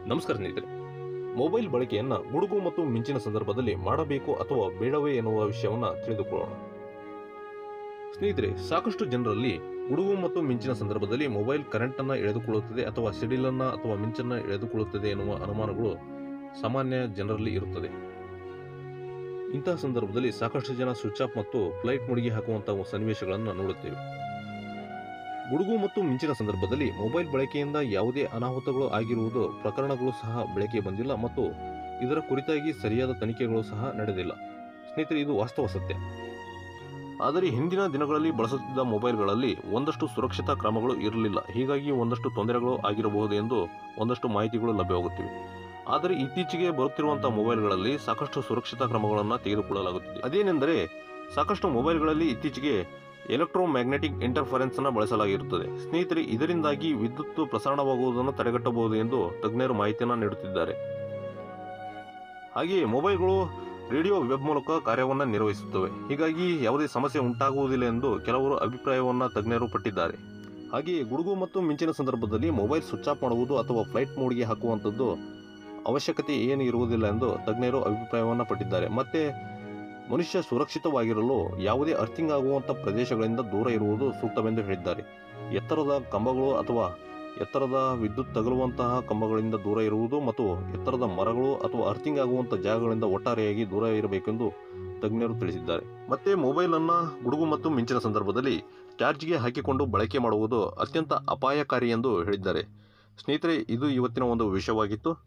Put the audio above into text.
ನಮಸ್ಕಾರ ಸ್ನೇಹಿತರೆ, ಮೊಬೈಲ್ ಬಳಕೆಯನ್ನು ಗುಡುಗು ಮತ್ತು ಮಿಂಚಿನ ಸಂದರ್ಭದಲ್ಲಿ ಮಾಡಬೇಕು ಅಥವಾ ಬೇಡವೇ ಎನ್ನುವ ವಿಷಯವನ್ನು ತಿಳಿದುಕೊಳ್ಳೋಣ. ಸ್ನೇಹಿತರೆ, ಸಾಕಷ್ಟು ಜನರಲ್ಲಿ ಗುಡುಗು ಮತ್ತು ಮಿಂಚಿನ ಸಂದರ್ಭದಲ್ಲಿ ಮೊಬೈಲ್ ಕರೆಂಟ್ ಅನ್ನು ಎಳೆದುಕೊಳ್ಳುತ್ತದೆ ಅಥವಾ ಸಿಡಿಲನ್ನ ಅಥವಾ ಮಿಂಚನ್ನು ಎಳೆದುಕೊಳ್ಳುತ್ತದೆ ಎನ್ನುವ ಅನುಮಾನಗಳು ಸಾಮಾನ್ಯ ಜನರಲ್ಲಿ ಇರುತ್ತದೆ. ಇಂತಹ ಸಂದರ್ಭದಲ್ಲಿ ಸಾಕಷ್ಟು ಜನ ಸ್ವಿಚ್ ಆಫ್ ಮತ್ತು ಫ್ಲೈಟ್ ಮೋಡ್ಗೆ ಹಾಕುವಂತಹ ಸನ್ನಿವೇಶಗಳನ್ನು ನೋಡುತ್ತೇವೆ. ಗುಡುಗು ಮತ್ತು ಮಿಂಚಿನ ಸಂದರ್ಭದಲ್ಲಿ ಮೊಬೈಲ್ ಬಳಕೆಯಿಂದ ಯಾವುದೇ ಅನಾಹುತಗಳು ಆಗಿರುವುದು ಪ್ರಕರಣಗಳು ಸಹ ಬೆಳಕಿಗೆ ಬಂದಿಲ್ಲ ಮತ್ತು ಇದರ ಕುರಿತಾಗಿ ಸರಿಯಾದ ತನಿಖೆಗಳು ಸಹ ನಡೆದಿಲ್ಲ. ಸ್ನೇಹಿತರೆ, ಇದು ವಾಸ್ತವ ಸತ್ಯ. ಆದರೆ ಹಿಂದಿನ ದಿನಗಳಲ್ಲಿ ಬಳಸುತ್ತಿದ್ದ ಮೊಬೈಲ್ಗಳಲ್ಲಿ ಒಂದಷ್ಟು ಸುರಕ್ಷತಾ ಕ್ರಮಗಳು ಇರಲಿಲ್ಲ. ಹೀಗಾಗಿ ಒಂದಷ್ಟು ತೊಂದರೆಗಳು ಆಗಿರಬಹುದು ಎಂದು ಒಂದಷ್ಟು ಮಾಹಿತಿಗಳು ಲಭ್ಯವಾಗುತ್ತಿವೆ. ಆದರೆ ಇತ್ತೀಚೆಗೆ ಬರುತ್ತಿರುವಂತಹ ಮೊಬೈಲ್ಗಳಲ್ಲಿ ಸಾಕಷ್ಟು ಸುರಕ್ಷತಾ ಕ್ರಮಗಳನ್ನು ತೆಗೆದುಕೊಳ್ಳಲಾಗುತ್ತಿದೆ. ಅದೇನೆಂದರೆ, ಸಾಕಷ್ಟು ಮೊಬೈಲ್ಗಳಲ್ಲಿ ಇತ್ತೀಚೆಗೆ ಎಲೆಕ್ಟ್ರೋಮ್ಯಾಗ್ನೆಟಿಕ್ ಇಂಟರ್ಫರೆನ್ಸ್ ಅನ್ನು ಬಳಸಲಾಗಿರುತ್ತದೆ. ಸ್ನೇಹಿತರೆ, ಇದರಿಂದಾಗಿ ವಿದ್ಯುತ್ ಪ್ರಸರಣವಾಗುವುದನ್ನು ತಡೆಗಟ್ಟಬಹುದು ಎಂದು ತಜ್ಞರು ಮಾಹಿತಿಯನ್ನು ನೀಡುತ್ತಿದ್ದಾರೆ. ಹಾಗೆಯೇ ಮೊಬೈಲ್ಗಳು ರೇಡಿಯೋ ವೆಬ್ ಮೂಲಕ ಕಾರ್ಯವನ್ನು ನಿರ್ವಹಿಸುತ್ತವೆ. ಹೀಗಾಗಿ ಯಾವುದೇ ಸಮಸ್ಯೆ ಉಂಟಾಗುವುದಿಲ್ಲ ಎಂದು ಕೆಲವರು ಅಭಿಪ್ರಾಯವನ್ನು ತಜ್ಞರು ಪಟ್ಟಿದ್ದಾರೆ. ಹಾಗೆಯೇ ಗುಡುಗು ಮತ್ತು ಮಿಂಚಿನ ಸಂದರ್ಭದಲ್ಲಿ ಮೊಬೈಲ್ ಸ್ವಿಚ್ ಆಫ್ ಮಾಡುವುದು ಅಥವಾ ಫ್ಲೈಟ್ ಮೋಡ್ಗೆ ಹಾಕುವಂಥದ್ದು ಅವಶ್ಯಕತೆ ಏನು ಇರುವುದಿಲ್ಲ ಎಂದು ತಜ್ಞರು ಅಭಿಪ್ರಾಯವನ್ನು ಪಟ್ಟಿದ್ದಾರೆ. ಮತ್ತೆ ಮನುಷ್ಯ ಸುರಕ್ಷಿತವಾಗಿರಲು ಯಾವುದೇ ಅರ್ಥಿಂಗ್ ಆಗುವಂಥ ಪ್ರದೇಶಗಳಿಂದ ದೂರ ಇರುವುದು ಸೂಕ್ತವೆಂದು ಹೇಳಿದ್ದಾರೆ. ಎತ್ತರದ ಕಂಬಗಳು ಅಥವಾ ಎತ್ತರದ ವಿದ್ಯುತ್ ತಗುಲುವಂತಹ ಕಂಬಗಳಿಂದ ದೂರ ಇರುವುದು ಮತ್ತು ಎತ್ತರದ ಮರಗಳು ಅಥವಾ ಅರ್ಥಿಂಗ್ ಆಗುವಂಥ ಜಾಗಗಳಿಂದ ಒಟ್ಟಾರೆಯಾಗಿ ದೂರ ಇರಬೇಕೆಂದು ತಜ್ಞರು ತಿಳಿಸಿದ್ದಾರೆ. ಮತ್ತೆ ಮೊಬೈಲನ್ನು ಗುಡುಗು ಮತ್ತು ಮಿಂಚಿನ ಸಂದರ್ಭದಲ್ಲಿ ಚಾರ್ಜ್ಗೆ ಹಾಕಿಕೊಂಡು ಬಳಕೆ ಮಾಡುವುದು ಅತ್ಯಂತ ಅಪಾಯಕಾರಿ ಎಂದು ಹೇಳಿದ್ದಾರೆ. ಸ್ನೇಹಿತರೆ, ಇದು ಇವತ್ತಿನ ಒಂದು ವಿಷಯವಾಗಿತ್ತು.